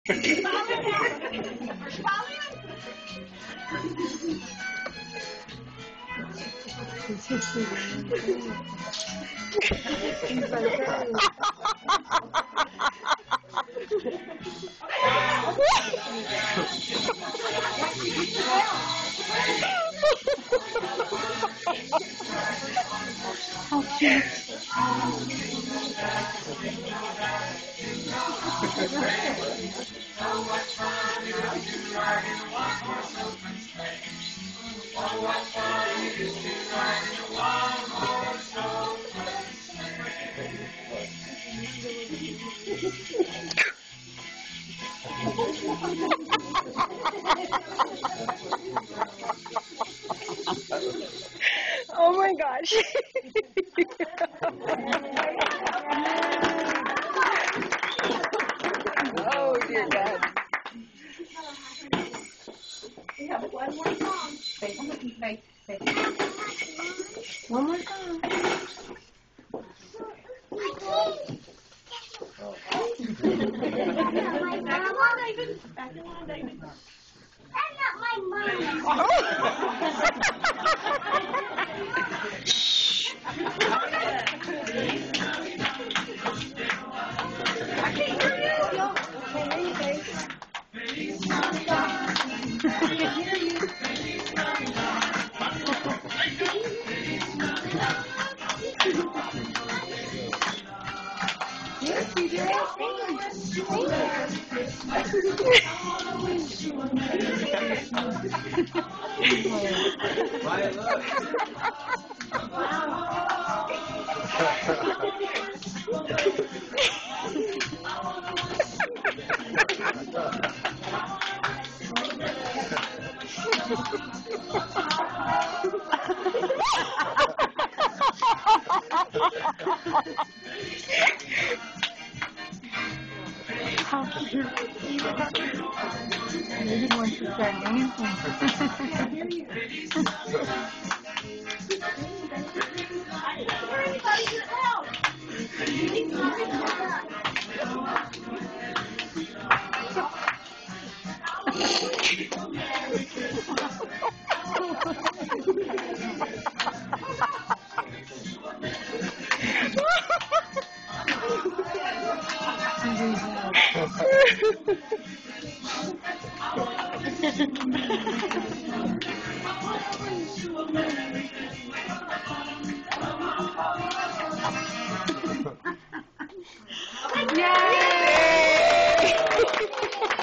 How cute. Oh my gosh. Oh dear God. We have one more song. One more song. Back in line, David. Back in line, David. That's not my mom. I can't hear you. I can't hear you. Yes, you did. How cute. Maybe wants to start dancing.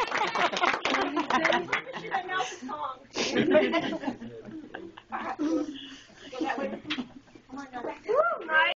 Yay!